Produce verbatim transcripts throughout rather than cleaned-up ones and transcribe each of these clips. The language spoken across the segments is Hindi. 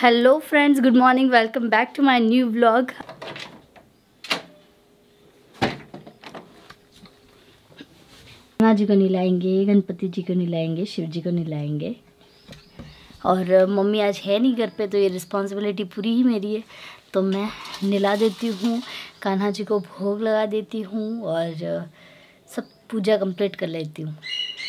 Hello friends, good morning, welcome back to my new vlog. गणना जी को नहलाएंगे, गणपति जी को नहलाएंगे, शिव जी को नहलाएंगे। और मम्मी आज है नहीं घर पे, तो ये रिस्पॉन्सिबिलिटी पूरी ही मेरी है। तो मैं नहला देती हूँ, कान्हा जी को भोग लगा देती हूँ और सब पूजा कंप्लीट कर लेती हूँ।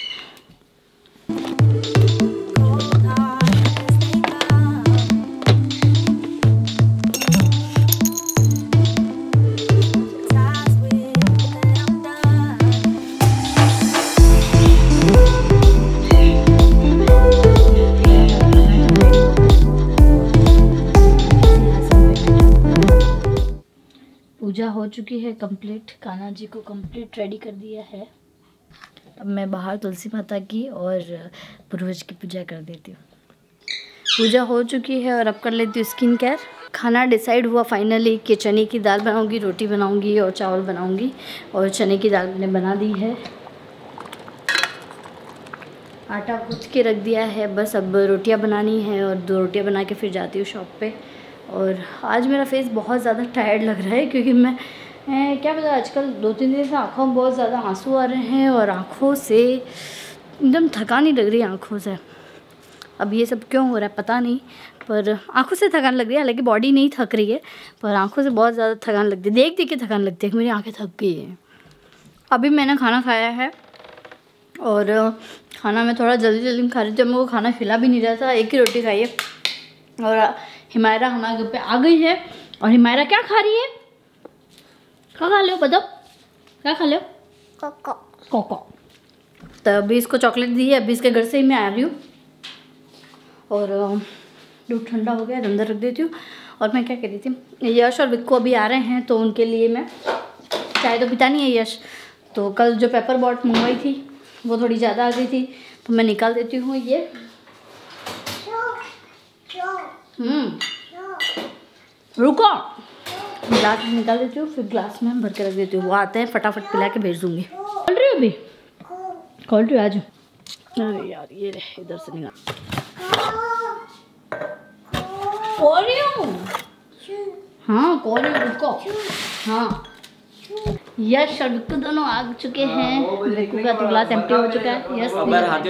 पूजा हो चुकी है कंप्लीट, कान्हा जी को कंप्लीट रेडी कर दिया है। अब मैं बाहर तुलसी माता की और पूर्वज की पूजा कर देती हूँ। पूजा हो चुकी है और अब कर लेती हूँ स्किन केयर। खाना डिसाइड हुआ फाइनली कि चने की दाल बनाऊंगी, रोटी बनाऊंगी और चावल बनाऊंगी। और चने की दाल मैंने बना दी है, आटा गूंथ के रख दिया है, बस अब रोटियां बनानी है और दो रोटियां बना के फिर जाती हूँ शॉप पे। और आज मेरा फेस बहुत ज़्यादा टायर्ड लग रहा है क्योंकि मैं ए, क्या पता आजकल दो तीन दिन से आँखों में बहुत ज़्यादा आंसू आ रहे हैं और आँखों से एकदम थकान ही लग रही है आँखों से। अब ये सब क्यों हो रहा है पता नहीं, पर आँखों से थकान लग रही है। हालांकि बॉडी नहीं थक रही है, पर आँखों से बहुत ज़्यादा थकान लगती है। देख देख के थकान लगती है कि मेरी आँखें थक गई हैं। अभी मैंने खाना खाया है और खाना मैं थोड़ा जल्दी जल्दी में खा रही थी। मेरे को खाना खिला भी नहीं रहा था, एक ही रोटी खाई है। और हिमायरा हमारे घर पे आ गई है। और हिमायरा क्या खा रही है? क्या खा लो बताओ, क्या खा लो? Cocoa cocoa. तो अभी इसको चॉकलेट दी है, अभी इसके घर से ही मैं आ रही हूँ और दूध ठंडा हो गया, अंदर रख देती हूँ। और मैं क्या कह रही थी, यश और विक्को अभी आ रहे हैं तो उनके लिए मैं चाय तो पिता नहीं है यश। तो कल जो पेपर बॉट मंगवाई थी वो थोड़ी ज़्यादा आ गई थी, तो मैं निकाल देती हूँ ये। हम्म रुको, ग्लास में निकाल देती हूँ, फिर ग्लास में भर के रख देती हूँ। वो आते हैं फटाफट पिला के भेज दूँगी। खोल रही हो अभी? खोल रही हो? आज अरे यार ये रहे, इधर से निकाल। खोल रही हूँ, हाँ खोल रही हूँ, रुको। हाँ यश और विक्कू दोनों आ चुके हैं। विक्कू का तो ग्लास एम्प्टी हो चुका है, यश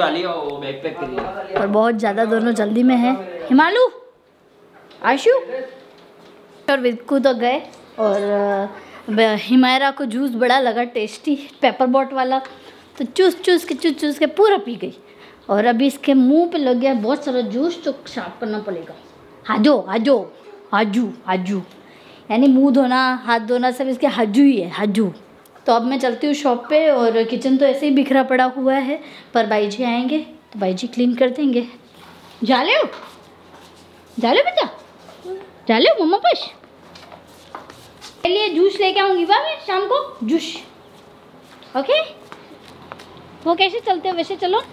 और बहुत ज़्यादा दोनों जल्दी में है। हिमालू, आशु और विक्कू तो गए। और हिमायरा को जूस बड़ा लगा टेस्टी, पेपर बॉट वाला, तो चूस चूस के चूस चूस के पूरा पी गई। और अभी इसके मुंह पे लग गया बहुत सारा जूस, तो साफ करना पड़ेगा। हाजो हाजो हाजू हाजू, यानी मुंह धोना, हाथ धोना सब इसके हाजू ही है, हाजू। तो अब मैं चलती हूँ शॉप पे। और किचन तो ऐसे ही बिखरा पड़ा हुआ है, पर भाई जी आएंगे तो भाई जी क्लीन कर देंगे। जा ले जा ले बेटा, जा ले मम्मा पास। के लिए जूस लेके आऊंगी बा मैं शाम को, जूस। ओके, वो कैसे चलते हो वैसे चलो।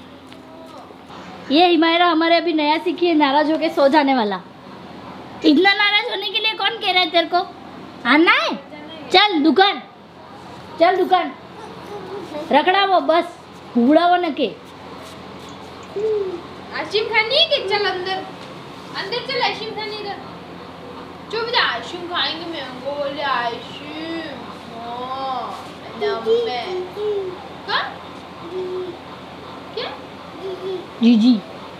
ये हिमायरा हमारे अभी नया सीखी है, नाराज होके सो जाने वाला। इतना नाराज होने के लिए कौन कह रहा है तेरे को? आना है? चल दुकान, चल दुकान, रखड़ा वो बस हुड़ा वो नके। आइसक्रीम खानी है कि चल अंदर, अंदर चल आइसक्रीम खानी इधर। जो भी आइसक्रीम खाएंगे, मैंगो वाले आइसक्रीम। हाँ नम्मे हाँ क्या जी जी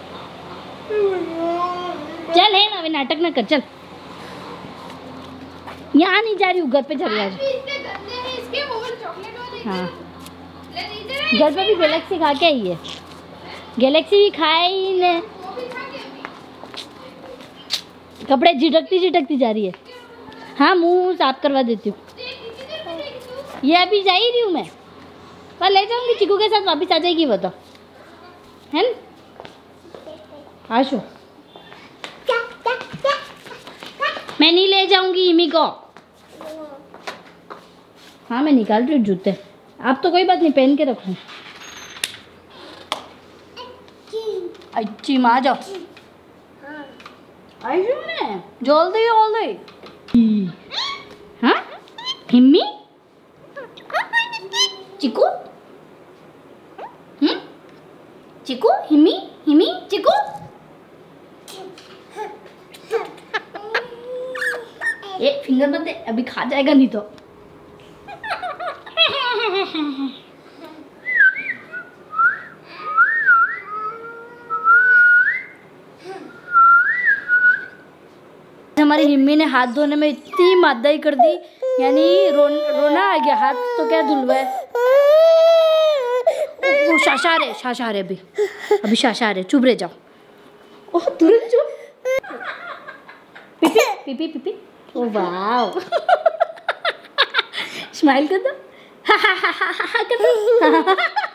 चल, है ना, वे नाटक ना कर, चल। यहाँ नहीं जा रही हूँ, घर पे जा रही हूँ। इतने गंदे हैं इसके, वो वाले चॉकलेट वाले। हाँ इधर घर पे भी गैलेक्सी खा के आई है, गैलेक्सी भी खाई ने। वो भी खा के अभी कपड़े झिटकती झिटकती जा रही है। हाँ मुंह साफ करवा देती हूँ। ये अभी जा ही रही हूँ मैं, पर ले जाऊंगी चिकू के साथ, वापस आ जाएगी वो तो, है ना आशु? मैं नहीं ले जाऊंगी इमी को। हाँ मैं निकाल रही हूँ जूते, आप तो कोई बात नहीं, पहन के रखूँ। अच्छी माँ जाओ, आशु ने जल्दी जल्दी। हाँ हिम्मी, चिकू, हम्म चिकू, हिम्मी हिम्मी चिकू। फिंगर मत दे, अभी खा जाएगा नहीं तो। हमारी हिम्मी ने हाथ धोने में इतनी मादाई कर दी, यानी रो, रोना आ गया। हाथ तो क्या धुलवाए। वो शाशा रहे शाशा रहे अभी अभी शाशा रहे चुप रह जाओ। ओह तुरंत चुप। PP PP PP. ओ वाह। स्माइल कर दो। कर दो।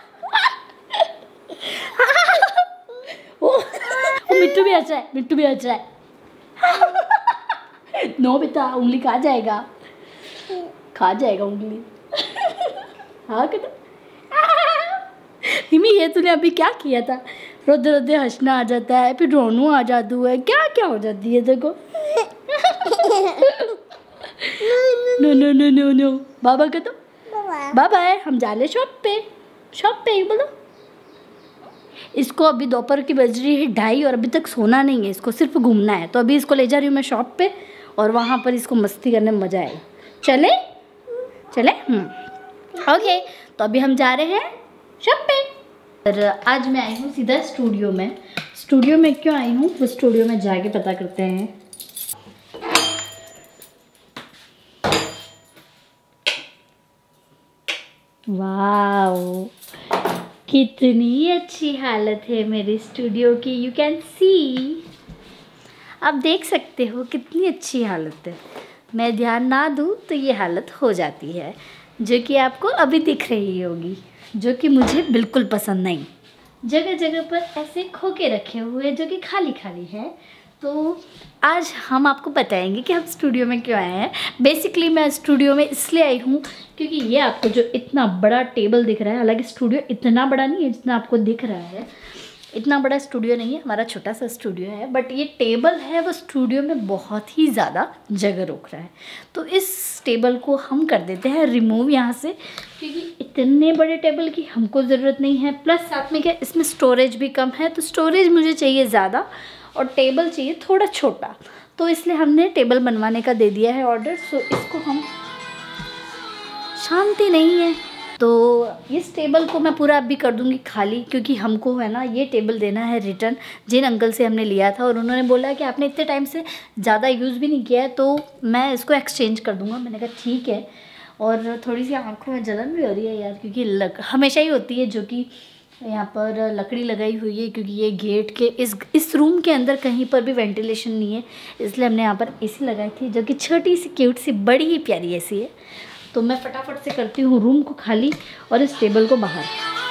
ओ मिट्टू भी अच्छा है, मिट्टू भी अच्छा है। नो बेटा, उंगली खा जाएगा, खा जाएगा उंगली। हाँ कर दो। हिमी ये तूने अभी क्या किया था? रोते रोते हंसना आ जाता है, फिर रोनू आ जादू है, क्या क्या हो जाती है देखो। No no no no no. बाबा कर दो। बाबा है, हम जा ले शॉप पे। शॉप पे बोलो। इसको अभी दोपहर की बज रही है ढाई और अभी तक सोना नहीं है, इसको सिर्फ घूमना है। तो अभी इसको ले जा रही हूँ मैं शॉप पे और वहाँ पर इसको मस्ती करने में मज़ा आएगा। चले चले हम्म ओके। तो अभी हम जा रहे हैं शॉप पे। और आज मैं आई हूँ सीधा स्टूडियो में। स्टूडियो में क्यों आई हूँ वो स्टूडियो में जाके पता करते हैं। वाओ, कितनी अच्छी हालत है मेरी स्टूडियो की। यू कैन सी, आप देख सकते हो कितनी अच्छी हालत है। मैं ध्यान ना दूँ तो ये हालत हो जाती है, जो कि आपको अभी दिख रही होगी, जो कि मुझे बिल्कुल पसंद नहीं। जगह जगह पर ऐसे खोके रखे हुए जो कि खाली खाली हैं। तो आज हम आपको बताएंगे कि हम स्टूडियो में क्यों आए हैं। बेसिकली मैं स्टूडियो में इसलिए आई हूँ क्योंकि ये आपको जो इतना बड़ा टेबल दिख रहा है, हालांकि स्टूडियो इतना बड़ा नहीं है जितना आपको दिख रहा है, इतना बड़ा स्टूडियो नहीं है, हमारा छोटा सा स्टूडियो है। बट ये टेबल है वो स्टूडियो में बहुत ही ज़्यादा जगह रोक रहा है। तो इस टेबल को हम कर देते हैं रिमूव यहाँ से, क्योंकि इतने बड़े टेबल की हमको ज़रूरत नहीं है। प्लस साथ में क्या, इसमें स्टोरेज भी कम है, तो स्टोरेज मुझे चाहिए ज़्यादा और टेबल चाहिए थोड़ा छोटा। तो इसलिए हमने टेबल बनवाने का दे दिया है ऑर्डर। सो इसको हम, शांति नहीं है तो इस टेबल को मैं पूरा अभी कर दूंगी खाली, क्योंकि हमको है ना ये टेबल देना है रिटर्न जिन अंकल से हमने लिया था। और उन्होंने बोला कि आपने इतने टाइम से ज़्यादा यूज़ भी नहीं किया है तो मैं इसको एक्सचेंज कर दूंगा। मैंने कहा ठीक है। और थोड़ी सी आंखों में जलन भी हो रही है यार, क्योंकि लग हमेशा ही होती है, जो कि यहाँ पर लकड़ी लगाई हुई है, क्योंकि ये गेट के इस इस रूम के अंदर कहीं पर भी वेंटिलेशन नहीं है, इसलिए हमने यहाँ पर एसी लगाई थी, जो कि छोटी सी क्यूट सी बड़ी ही प्यारी एसी है। तो मैं फटाफट से करती हूँ रूम को खाली और इस टेबल को बाहर।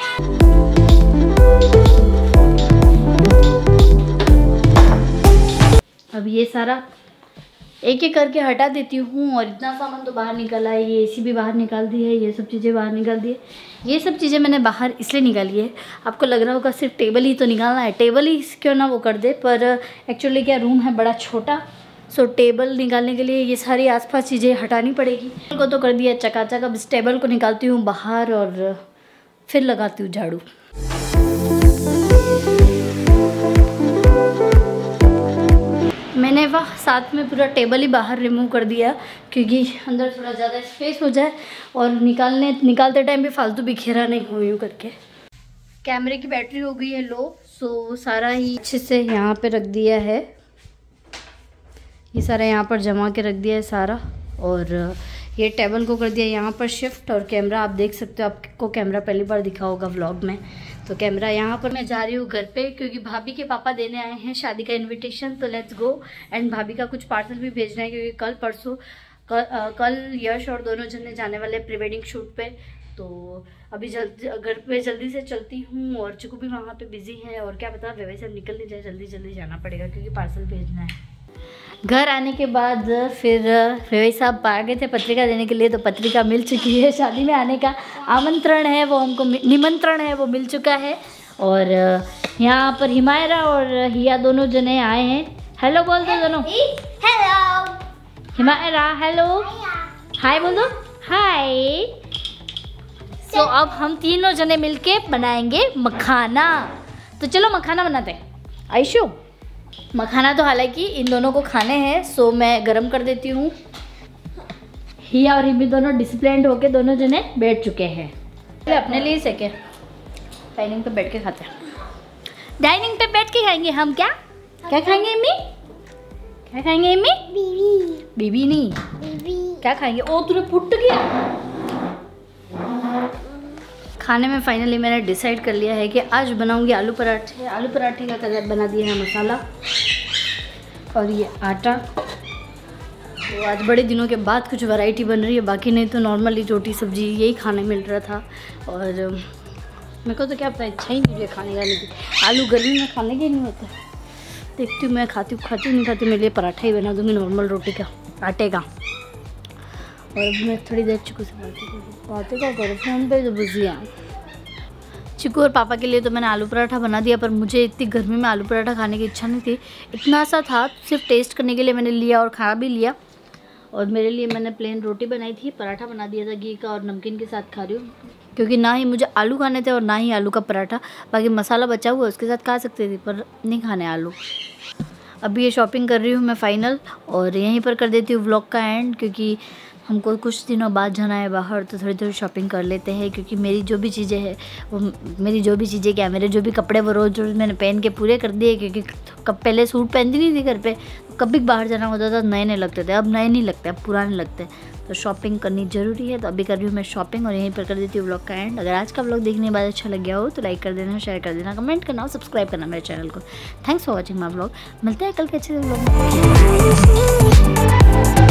अब ये सारा एक एक करके हटा देती हूँ। और इतना सामान तो बाहर निकला है, ये एसी भी बाहर निकाल दी है, ये सब चीज़ें बाहर निकाल दी है। ये सब चीज़ें मैंने बाहर इसलिए निकाली है, आपको लग रहा होगा सिर्फ टेबल ही तो निकालना है, टेबल ही क्यों ना वो कर दे, पर एक्चुअली क्या रूम है बड़ा छोटा। सो टेबल निकालने के लिए ये सारी आसपास चीज़ें हटानी पड़ेगी। टेबल को तो कर दिया चकाचक, अब इस टेबल को निकालती हूँ बाहर और फिर लगाती हूँ झाड़ू। मैंने वह साथ में पूरा टेबल ही बाहर रिमूव कर दिया, क्योंकि अंदर थोड़ा ज़्यादा स्पेस हो जाए और निकालने निकालते टाइम भी फालतू बिखेरा नहीं हो यूँ करके। कैमरे की बैटरी हो गई है लो, सो सारा ही अच्छे से यहाँ पे रख दिया है, ये सारा यहाँ पर जमा के रख दिया है सारा। और ये टेबल को कर दिया यहाँ पर शिफ्ट। और कैमरा आप देख सकते हो, आपको कैमरा पहली बार दिखा होगा व्लॉग में। तो कैमरा यहाँ पर मैं जा रही हूँ घर पे, क्योंकि भाभी के पापा देने आए हैं शादी का इनविटेशन। तो लेट्स गो। एंड भाभी का कुछ पार्सल भी भेजना है, क्योंकि कल परसों कल, आ, कल यश और दोनों जने जाने वाले प्री वेडिंग शूट पे। तो अभी जल्दी घर पे जल्दी से चलती हूँ। और चिकू भी वहाँ पे बिजी है, और क्या पता वेवे से निकल नहीं जाए, जल्दी जल्दी जाना पड़ेगा क्योंकि पार्सल भेजना है। घर आने के बाद फिर वेवे साहब आ गए थे पत्रिका देने के लिए, तो पत्रिका मिल चुकी है। शादी में आने का आमंत्रण है वो हमको, निमंत्रण है वो मिल चुका है। और यहाँ पर हिमायरा और हिया दोनों जने आए हैं। हेलो बोल दो दोनों। हेलो हिमायरा, हेलो हाय बोल दो, हाय। सो अब हम तीनों जने मिलके बनाएंगे मखाना। तो चलो मखाना बनाते हैं। आयशु, मखाना तो हालांकि इन दोनों को खाने हैं, सो मैं गरम कर देती हूँ। हिया और रिमी दोनों डिसिप्लिन्ड होके दोनों जने बैठ चुके हैं। अपने लिए सेके डाइनिंग पे बैठ के खाते हैं। डाइनिंग पे बैठ के खाएंगे हम। क्या क्या खाएंगे अम्मी? क्या खाएंगे अम्मी? बीबी। बीबी नहीं, बीबी। क्या खाएंगे? ओ तुझे फुट गया। खाने में फाइनली मैंने डिसाइड कर लिया है कि आज बनाऊंगी आलू पराठे। आलू पराठे का कलर बना दिया है मसाला और ये आटा। तो आज बड़े दिनों के बाद कुछ वैरायटी बन रही है, बाकी नहीं तो नॉर्मली रोटी सब्जी यही खाने मिल रहा था। और मेरे को तो क्या पता, इच्छा ही नहीं है खाने का। नहीं, आलू गर्मी में खाने के नहीं होते। देखती हूँ मैं खाती हूँ खाती नहीं खाती, मेरे लिए पराठा ही बना दूँगी नॉर्मल रोटी का, आटे का। और अब मैं थोड़ी देर चिकू से बातें करूँ। बातें क्या करूँ फोन पे तो बिजी है। चिकू और पापा के लिए तो मैंने आलू पराठा बना दिया, पर मुझे इतनी गर्मी में आलू पराठा खाने की इच्छा नहीं थी। इतना सा था, सिर्फ टेस्ट करने के लिए मैंने लिया और खा भी लिया। और मेरे लिए मैंने प्लेन रोटी बनाई थी, पराठा बना दिया था घी का और नमकीन के साथ खा रही हूँ, क्योंकि ना ही मुझे आलू खाने थे और ना ही आलू का पराठा। बाकी मसाला बचा हुआ उसके साथ खा सकते थे, पर नहीं खाने आलू। अभी ये शॉपिंग कर रही हूँ मैं फाइनल, और यहीं पर कर देती हूँ व्लॉग का एंड, क्योंकि हमको कुछ दिनों बाद जाना है बाहर, तो थोड़ी थोड़ी शॉपिंग कर लेते हैं। क्योंकि मेरी जो भी चीज़ें हैं वो मेरी जो भी चीज़ें क्या मेरे जो भी कपड़े वो रोज़ रोज़ मैंने पहन के पूरे कर दिए। क्योंकि कब पहले सूट पहनती नहीं थी घर पे, तो कभी बाहर जाना होता था नए नए लगते थे। अब नए नहीं लगते, अब पुराने लगते हैं। तो शॉपिंग करनी ज़रूरी है, तो अभी कर रही हूँ मैं शॉपिंग और यहीं पर कर देती हूँ व्लॉग का एंड। अगर आज का व्लॉग देखने के बाद अच्छा लग गया हो तो लाइक कर देना, शेयर कर देना, कमेंट करना और सब्सक्राइब करना मेरे चैनल को। Thanks for watching my vlog. मिलते हैं कल के अच्छे व्लॉग में।